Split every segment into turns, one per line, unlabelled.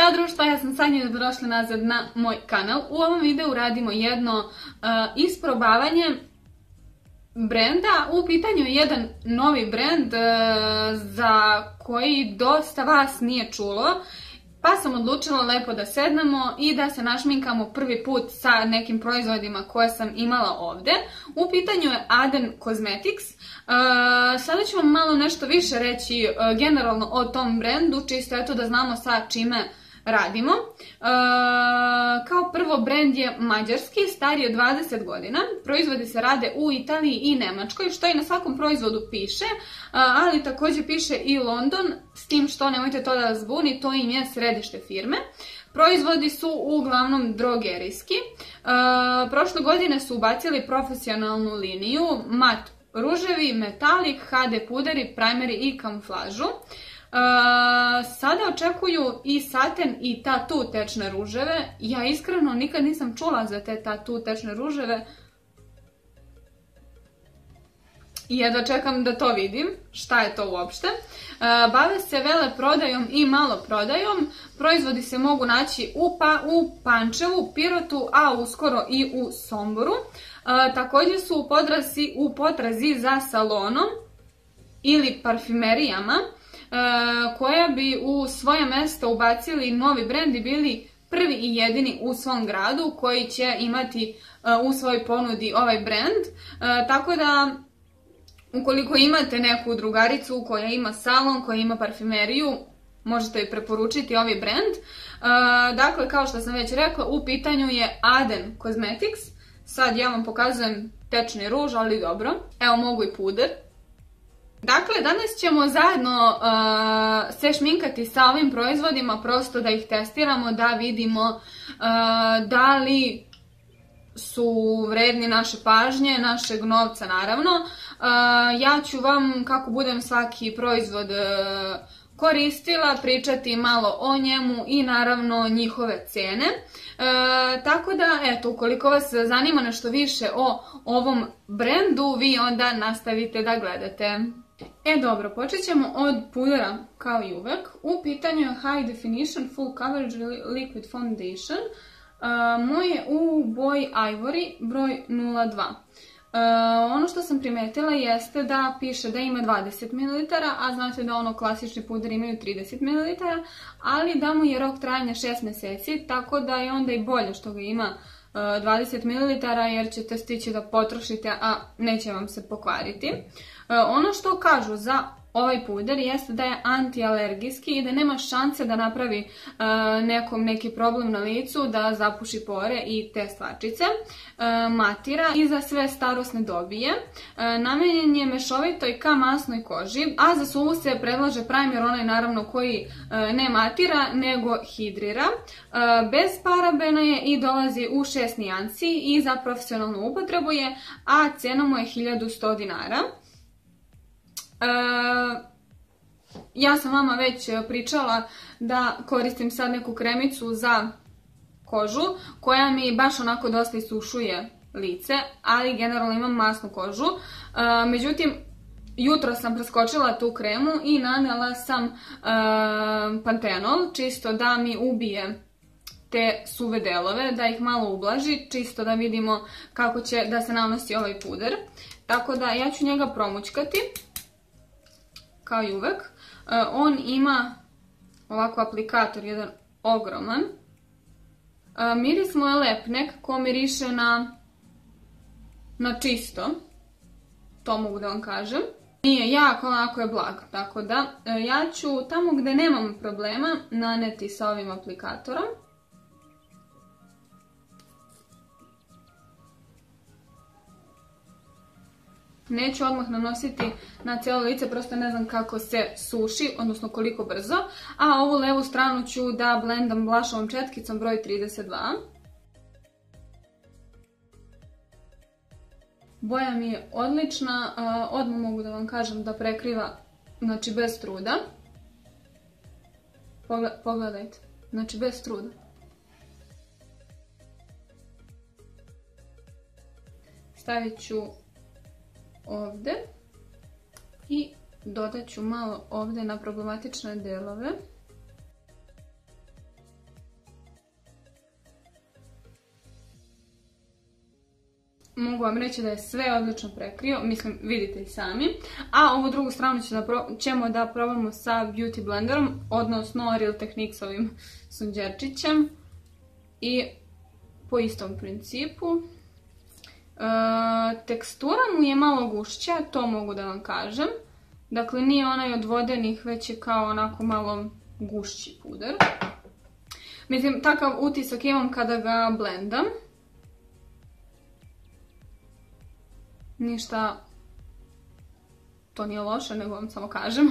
Ćao društvo, ja sam Sanja i dobrodošli nazad na moj kanal. U ovom videu radimo jedno isprobavanje brenda. U pitanju je jedan novi brend za koji dosta vas nije čulo. Pa sam odlučila lepo da sednemo i da se našminkamo prvi put sa nekim proizvodima koje sam imala ovdje. U pitanju je Aden Cosmetics. Sada ću vam malo nešto više reći generalno o tom brendu, čisto eto da znamo sa čime radimo. Kao prvo, brend je mađarski, star je 20 godina. Proizvodi se rade u Italiji i Nemačkoj, što i na svakom proizvodu piše, ali također piše i London, s tim što nemojte to da vas zbuni, to im je središte firme. Proizvodi su uglavnom drogerijski. Prošle godine su ubacili profesionalnu liniju mat ruževi, metalik, HD puderi, primeri i kamuflažu. Sada očekuju i saten i tatu tečne ruževe. Ja iskreno nikad nisam čula za te tatu tečne ruževe i jedva čekam da to vidim, šta je to uopšte. Bave se veleprodajom i maloprodajom. Proizvodi se mogu naći u Pančevu, Pirotu, a uskoro i u Somboru. Također su u potrazi za salonom ili parfimerijama koja bi u svoje mesto ubacili novi brend i bili prvi i jedini u svom gradu koji će imati u svojoj ponudi ovaj brend. Tako da ukoliko imate neku drugaricu koja ima salon, koja ima parfimeriju, možete joj preporučiti ovaj brend. Dakle, kao što sam već rekla, u pitanju je Aden Cosmetics. Sad ja vam pokazujem tečni ruž, ali dobro. Evo, mogu i puder. Dakle, danas ćemo zajedno se šminkati sa ovim proizvodima, prosto da ih testiramo, da vidimo da li su vredni naše pažnje, našeg novca naravno. Ja ću vam, kako budem svaki proizvod koristila, pričati malo o njemu i naravno njihove cene. Tako da, eto, ukoliko vas zanima nešto više o ovom brendu, vi onda nastavite da gledate. Dobro, počet ćemo od pudera kao i uvek. U pitanju je High Definition Full Coverage Liquid Foundation. Moj je u boji Ivory, broj 02. Ono što sam primetila jeste da piše da ima 20 ml, a znate da ono klasični puder imaju 30 ml, ali da mu je rok trajanja 6 mjeseci, tako da je onda i bolje što ga ima 20 ml jer ćete stići da potrošite, a neće vam se pokvariti. Ono što kažu za ovaj puder jeste da je antialergijski i da nema šanse da napravi neki problem na licu, da zapuši pore i te stvarčice. Matira i za sve starosne dobije. Namenjen je mešovitoj ka masnoj koži, a za suvu se predlaže primer, onaj naravno koji ne matira nego hidrira. Bez parabena je i dolazi u 6 nijansi i za profesionalnu upotrebu je, a cena mu je 1100 dinara. Ja sam vama već pričala da koristim sad neku kremicu za kožu koja mi baš onako dosta isušuje lice, ali generalno imam masnu kožu. Međutim, jutro sam preskočila tu kremu i nanela sam pantenol, čisto da mi ubije te suve delove, da ih malo ublaži, čisto da vidimo kako će da se nanosi ovaj puder. Tako da ja ću njega promućkati kao i uvek. On ima ovako aplikator, jedan ogroman. Miris mu je lep, nekako miriše na čisto. To mogu da vam kažem. Nije jako, onako je blag. Tako da ja ću tamo gde nemam problema naneti sa ovim aplikatorom. Neću odmah nanositi na cijelo lice, prosto ne znam kako se suši, odnosno koliko brzo. A ovu levu stranu ću da blendam blushovom četkicom broj 32. Boja mi je odlična, odmah mogu da vam kažem da prekriva, znači bez truda. Pogledajte, znači bez truda. Stavit ću ovdje i dodat ću malo ovdje na problematične delove. vam reći da je sve odlično prekrio, mislim vidite i sami. A ovu drugu stranu ćemo da probamo sa Beauty Blenderom, odnosno Real Techniques-ovim sunđerčićem. I po istom principu. Tekstura mu je malo gušća, to mogu da vam kažem. Dakle, nije onaj od vodenih, već je kao onako malo gušći puder. Mislim, takav utisak imam kada ga blendam. Ništa, to nije loše, nego vam samo kažem.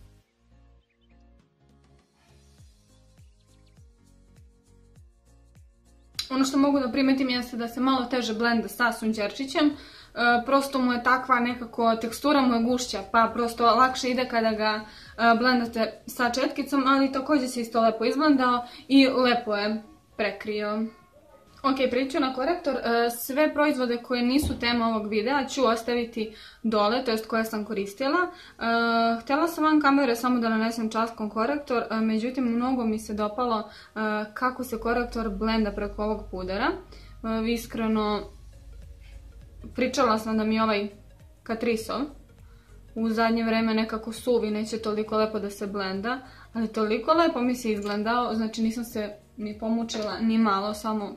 Ono što mogu da primetim jeste da se malo teže blenda sa sunđerčićem. Prosto mu je takva nekako, tekstura mu je gušća, pa prosto lakše ide kada ga blendate sa četkicom, ali također se isto lepo izblendao i lepo je prekrio. Ok, prijeću na korektor. Sve proizvode koje nisu tema ovog videa ću ostaviti dole, to jest koje sam koristila. Htjela sam van kamere samo da nanesem časkom korektor, međutim mnogo mi se dopalo kako se korektor blenda preko ovog pudera. Iskreno, pričala sam da mi ovaj Catriceov u zadnje vreme nekako suvi, neće toliko lepo da se blenda, ali toliko lepo mi se izblendao, znači nisam se ni pomučila ni malo, samo...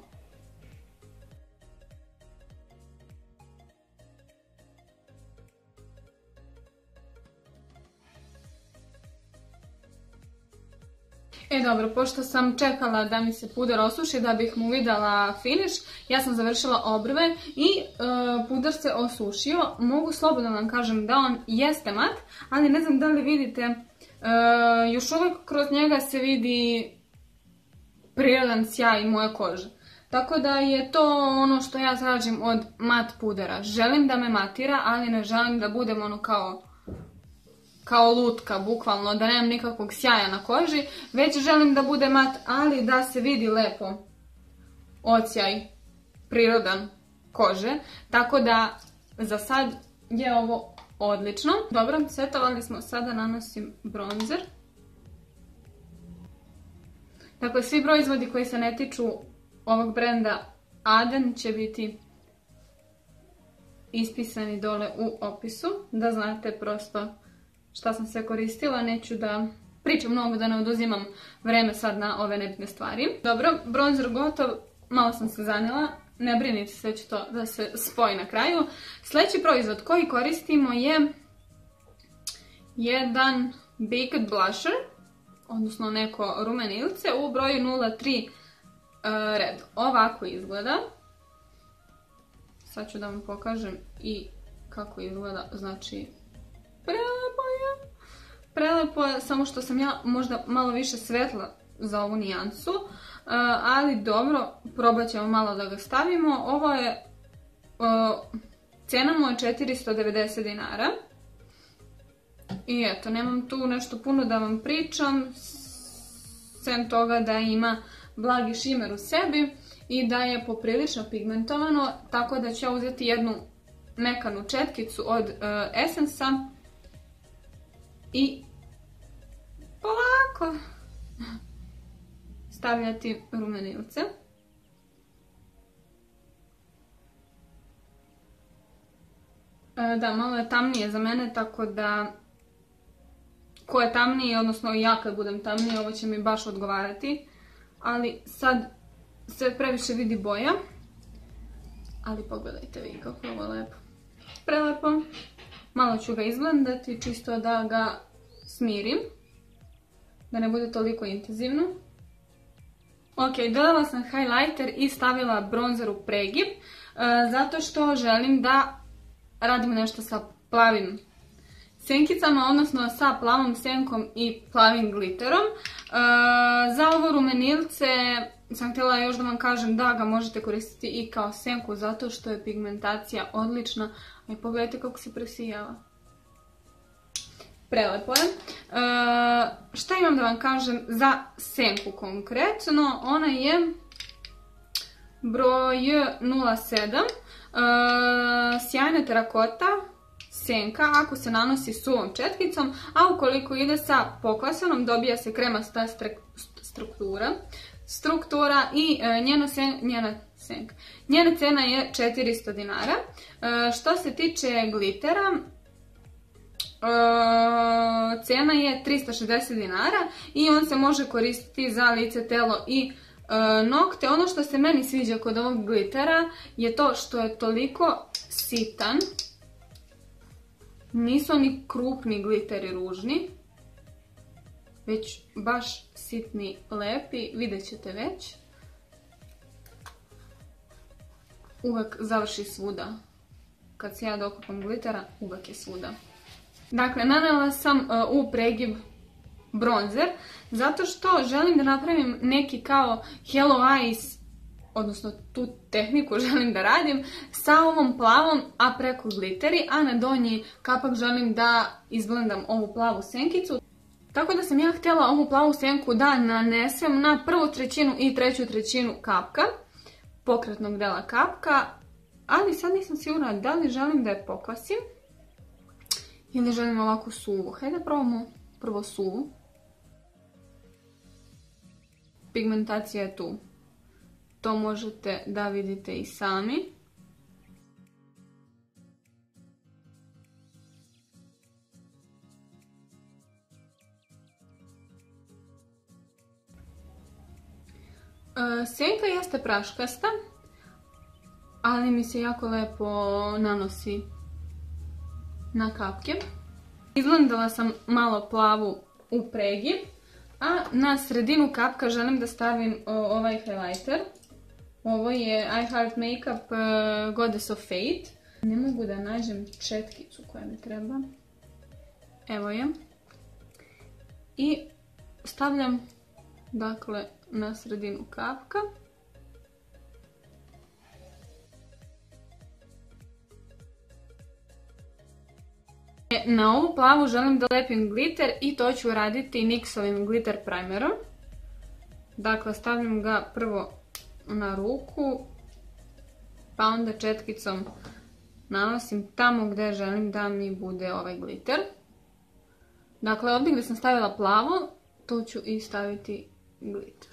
Dobro, pošto sam čekala da mi se puder osuši da bih mu videla finish, ja sam završila obrve i puder se osušio. Mogu slobodno vam kažem da on jeste mat, ali ne znam da li vidite, još uvijek kroz njega se vidi prirodan sjaj moje kože. Tako da je to ono što ja tražim od mat pudera. Želim da me matira, ali ne želim da budem ono kao lutka, bukvalno, da nemam nikakvog sjaja na koži, već želim da bude mat, ali da se vidi lepo odsjaj, prirodan kože, tako da za sad je ovo odlično. Dobro, setovali smo, sada nanosim bronzer. Dakle, svi proizvodi koji se ne tiču ovog brenda Aden će biti ispisani dole u opisu, da znate prosto šta sam sve koristila, neću da pričam mnogo, da ne oduzimam vreme sad na ove nebitne stvari. Dobro, bronzer gotov, malo sam se zanijela, ne brinite, sve će to da se spoji na kraju. Sljedeći proizvod koji koristimo je jedan Baked Blusher, odnosno neko rumenilce u broju 03 Red. Ovako izgleda. Sad ću da vam pokažem i kako izgleda, znači... Prelepo je, samo što sam ja možda malo više svetla za ovu nijansu, ali dobro, probat ćemo malo da ga stavimo. Ovo je, cena mu je 490 dinara. I eto, nemam tu nešto puno da vam pričam, sem toga da ima blagi šimer u sebi i da je poprilično pigmentovano, tako da ću ja uzeti jednu mekanu četkicu od Essence-a i polako stavljati rumenilce. Da, malo je tamnije za mene, tako da ko je tamniji, odnosno ja kad budem tamnije, ovo će mi baš odgovarati. Ali sad se previše vidi boja. Ali pogledajte vi kako je ovo lepo. Prelepo. Malo ću ga izblendati, čisto da ga smirim. Da ne bude toliko intenzivno. Ok, dodala sam highlighter i stavila bronzer u pregib. Zato što želim da radim nešto sa plavim senkicama, odnosno sa plavom senkom i plavim glitterom. Za ovo rumenilce sam htjela još da vam kažem da ga možete koristiti i kao senku, zato što je pigmentacija odlična. I pogledajte kako se presijava. Prelepo je. Šta imam da vam kažem za senku konkretno? Ona je broj 07. Sjajna terakota senka ako se nanosi suvom četkicom, a ukoliko ide sa pokvasanom dobija se kremasta struktura i njena senka. Njena cena je 400 dinara. Što se tiče glitera, cena je 360 dinara i on se može koristiti za lice, telo i nokte. Ono što se meni sviđa kod ovog glitera je to što je toliko sitan. Nisu oni krupni gliteri ružni, već baš sitni, lepi, vidjet ćete već. Uvek završi svuda. Kad se ja dokupam glitera, uvek je svuda. Dakle, nanela sam u pregib bronzer, zato što želim da napravim neki kao Hello Eyes, odnosno tu tehniku želim da radim sa ovom plavom, a preko gliteri, a na donji kapak želim da izblendam ovu plavu senkicu. Tako da sam ja htjela ovu plavu senku da nanesem na prvu trećinu i treću trećinu kapka, pokretnog dela kapka, ali sad nisam sigurna da li želim da je pokvasim ili želim ovako suvu. Hajde da probamo prvo suvu. Pigmentacija je tu. To možete da vidite i sami. Senka jeste praškasta, ali mi se jako lepo nanosi na kapke. Izblendala sam malo plavu u pregib, a na sredinu kapka želim da stavim ovaj highlighter. Ovo je I Heart Makeup Goddess of Fate. Ne mogu da nađem četkicu koja mi treba. Evo je. I stavljam, dakle, na sredinu kapka. Na ovu plavu želim da lepim glitter i to ću raditi NYX-ovim glitter primerom. Dakle, stavljam ga prvo na ruku, pa onda četkicom nanosim tamo gdje želim da mi bude ovaj glitter. Dakle, ovdje gdje sam stavila plavu, tu ću i staviti glitter.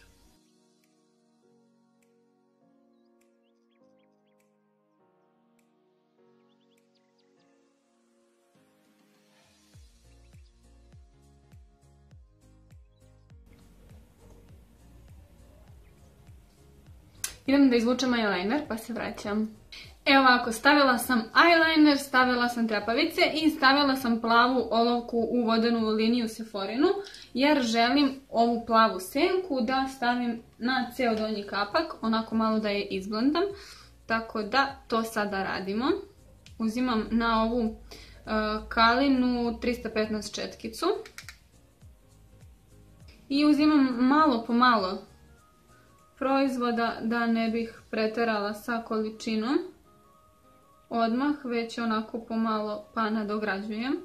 Idem da izvučem eyeliner pa se vraćam. Evo ovako, stavila sam eyeliner, stavila sam trepavice i stavila sam plavu olovku u vodenu liniju Sephorinu, jer želim ovu plavu senku da stavim na ceo donji kapak, onako malo da je izblendam. Tako da to sada radimo. Uzimam na ovu kalinu 315 četkicu i uzimam malo po malo proizvoda da ne bih preterala sa količinom odmah, već onako pomalo pa nadograđujem.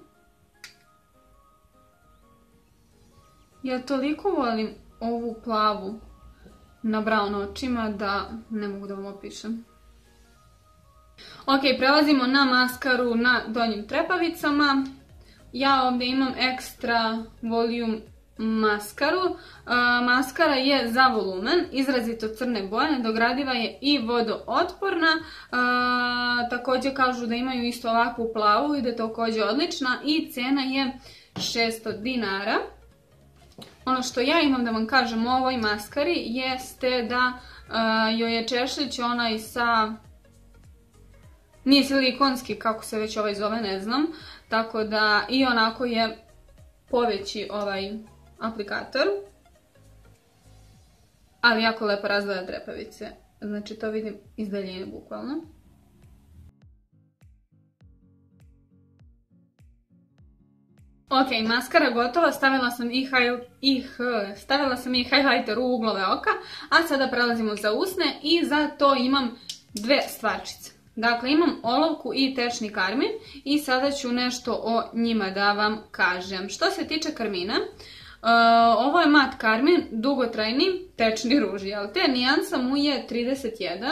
Ja toliko volim ovu plavu na brown očima da ne mogu da vam opišem. Ok, prelazimo na maskaru na donjim trepavicama. Ja ovdje imam Extra Volume maskaru. Maskara je za volumen, izrazito crne boje, nadogradiva je i vodootporna. Također kažu da imaju isto ovakvu plavu i da je također odlična i cena je 600 dinara. Ono što ja imam da vam kažem o ovoj maskari jeste da joj je češljić onaj sa... Nije silikonski, kako se već ovaj zove, ne znam. Tako da i onako je poveći ovaj aplikator. Ali jako lepo razdvaja trepavice. Znači to vidim iz daljine bukvalno. Ok, maskara gotova, stavila sam i highlighter u uglove oka, a sada prelazimo za usne i za to imam dve stvarčice. Dakle, imam olovku i tečni karmin i sada ću nešto o njima da vam kažem. Što se tiče karmina, ovo je mat karmin, dugotrajni tečni ruž, jel te? Nijansa mu je 31.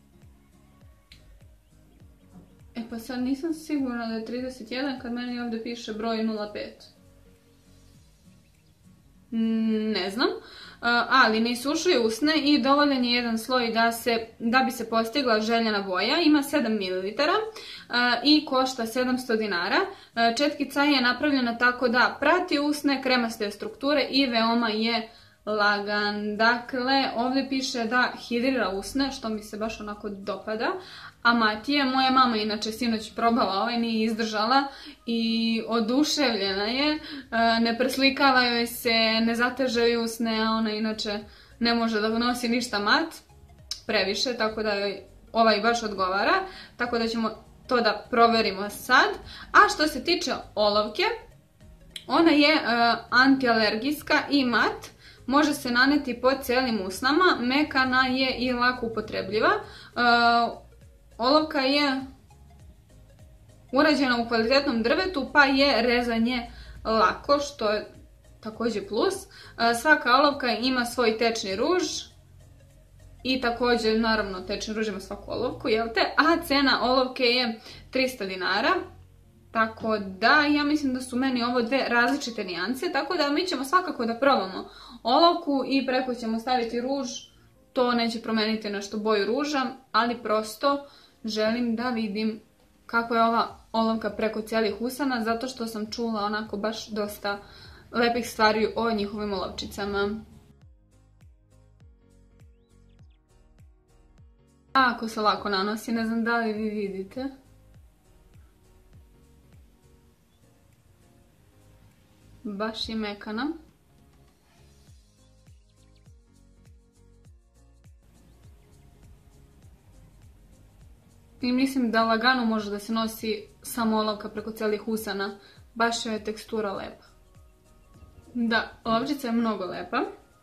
E pa sad nisam sigurna da je 31 kad meni ovdje piše broj 05. ne znam, ali ne isušuje usne i dovoljan je jedan sloj da bi se postigla željena boja. Ima 7 ml i košta 700 dinara. Četkica je napravljena tako da prati usne, kremaste strukture i veoma je lagan. Dakle, ovdje piše da hidrira usne, što mi se baš onako dopada. A Matija, moja mama inače sinoć probala ovaj, nije izdržala i oduševljena je. Ne preslikava joj se, ne zateže joj usne, a ona inače ne može da nosi ništa mat, previše, tako da joj ovaj baš odgovara. Tako da ćemo to da proverimo sad. A što se tiče olovke, ona je antialergijska i mat. Može se naneti po cijelim usnama, mekana je i lako upotrebljiva. Olovka je urađena u kvalitetnom drvetu, pa je rezanje lako, što je također plus. Svaka olovka ima svoj tečni ruž i također, naravno, tečni ruž ima svaku olovku, jel te? A cena olovke je 300 dinara. Tako da, ja mislim da su meni ovo dve različite nijance, tako da mi ćemo svakako da probamo olovku i preko ćemo staviti ruž. To neće promeniti nešto boju ruža, ali prosto želim da vidim kako je ova olovka preko cijelih usana, zato što sam čula onako baš dosta lepih stvari o njihovim olovčicama. Ako se lako nanosi, ne znam da li vi vidite. Baš je mekana. I mislim da lagano može da se nosi samo olovka preko cijelih usana. Baš je tekstura lepa. Da, olovčica je mnogo lepa.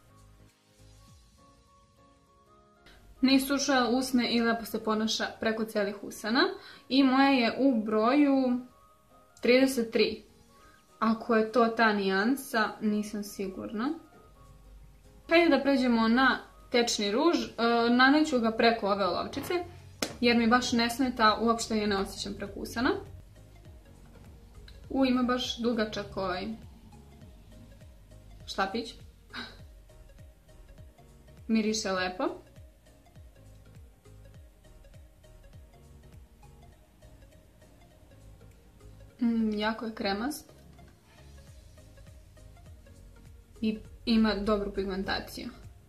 Ne isušuje usne i lepo se ponaša preko cijelih usana. I moja je u broju 33. Ako je to ta nijansa, nisam sigurna. Hajde da pređemo na tečni ruž. Naneću ga preko ove olovčice, jer mi baš ne smeta, uopšte je ne osjećam preko usana. Ima baš dugačak ovaj štapić. Miriše lepo. Jako je kremast. I ima dobru pigmentaciju.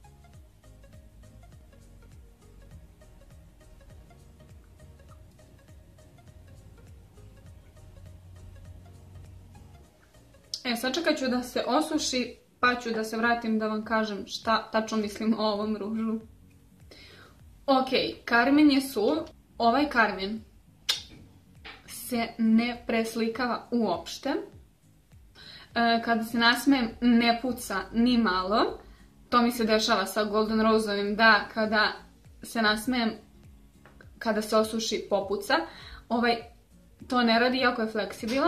Sačekat ću da se osuši, pa ću da se vratim da vam kažem šta tačno mislim o ovom ružu. Ok, karmin je suv. Ovaj karmin se ne preslikava uopšte. Kada se nasmejem ne puca ni malo. To mi se dešava sa Golden Roseovim, da kada se nasmejem, kada se osuši popuca. To ne radi, jako je fleksibilan.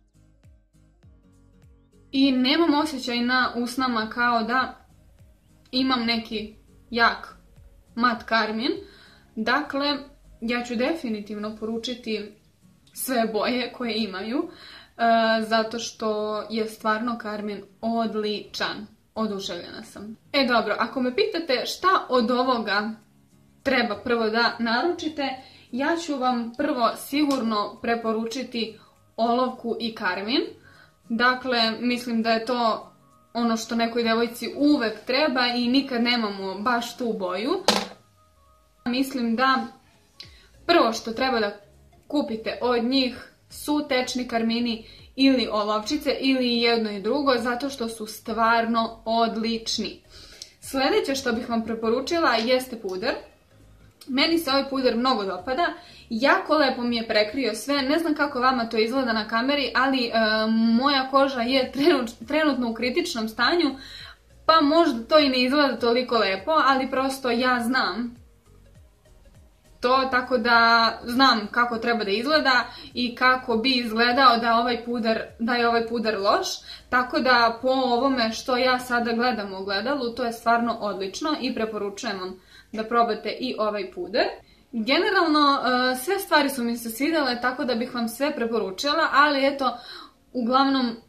I nemam osjećaj na usnama kao da imam neki jak mat karmin. Dakle, ja ću definitivno poručiti sve boje koje imaju, zato što je stvarno karmin odličan. Oduševljena sam. Dobro, ako me pitate šta od ovoga treba prvo da naručite, ja ću vam prvo sigurno preporučiti olovku i karmin. Dakle, mislim da je to ono što nekoj devojci uvek treba i nikad nemamo baš tu boju. Mislim da prvo što treba da kupite od njih su tečni karmini ili olovčice ili jedno i drugo, zato što su stvarno odlični. Sljedeće što bih vam preporučila jeste puder. Meni se ovaj puder mnogo dopada, jako lepo mi je prekrio sve, ne znam kako vama to izgleda na kameri, ali moja koža je trenutno u kritičnom stanju, pa možda to i ne izgleda toliko lepo, ali prosto ja znam to, tako da znam kako treba da izgleda i kako bi izgledao da je ovaj puder loš, tako da po ovome što ja sada gledam u ogledalu, to je stvarno odlično i preporučujem vam da probate i ovaj puder. Generalno, sve stvari su mi se svidjele, tako da bih vam sve preporučila, ali eto, uglavnom,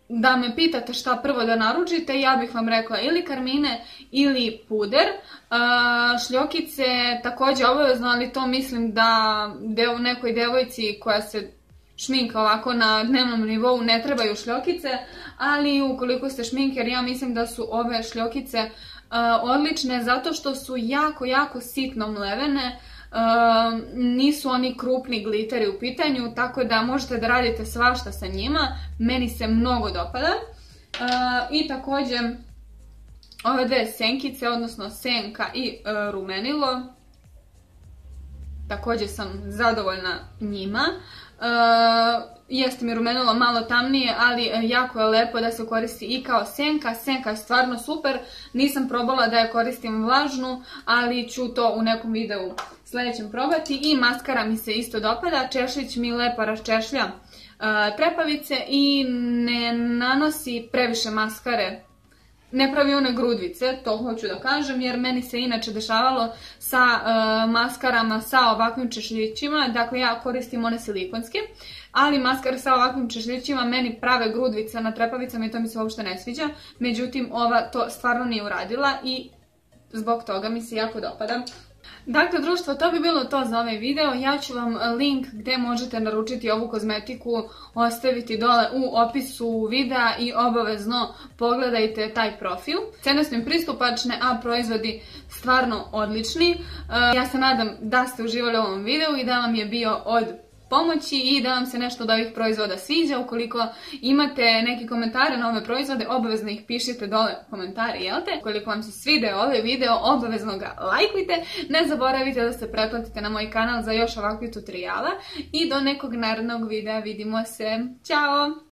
da me pitate šta prvo da naručite, ja bih vam rekla ili karmine ili puder. Šljokice također obavezno, ali to mislim da nekoj devojci koja se šminka ovako na dnevnom nivou ne trebaju šljokice, ali ukoliko ste šminker, ja mislim da su ove šljokice odlične zato što su jako, jako sitno mlevene. Nisu oni krupni gliteri u pitanju, tako da možete da radite svašta sa njima. Meni se mnogo dopada. I također ove dve senkice, odnosno senka i rumenilo, također sam zadovoljna njima. Jeste mi rumenilo malo tamnije, ali jako je lepo da se koristi i kao senka. Senka je stvarno super, nisam probala da je koristim vlažnu, ali ću to u nekom videu sljedećem probati. I maskara mi se isto dopada, češljić mi lepo raščešlja trepavice i ne nanosi previše maskare. Ne pravi one grudvice, to hoću da kažem, jer meni se inače dešavalo sa maskarama sa ovakvim češljićima, dakle ja koristim one silikonske, ali maskare sa ovakvim češljićima meni prave grudvice na trepavicama i to mi se uopšte ne sviđa, međutim ova to stvarno nije uradila i zbog toga mi se jako dopada. Dakle, društvo, to bi bilo to za ovaj video. Ja ću vam link gdje možete naručiti ovu kozmetiku ostaviti dole u opisu videa i obavezno pogledajte taj profil. Cene su im pristupačne, a proizvodi stvarno odlični. Ja se nadam da ste uživali u ovom videu i da vam je bio od pomoći i da vam se nešto od ovih proizvoda sviđa. Ukoliko imate neki komentare na ove proizvode, obavezno ih pišite dole u komentare, jel te? Ukoliko vam se svidio ovaj video, obavezno ga lajkujte. Ne zaboravite da se pretplatite na moj kanal za još ovakvih tutoriala i do nekog narednog videa vidimo se. Ćao!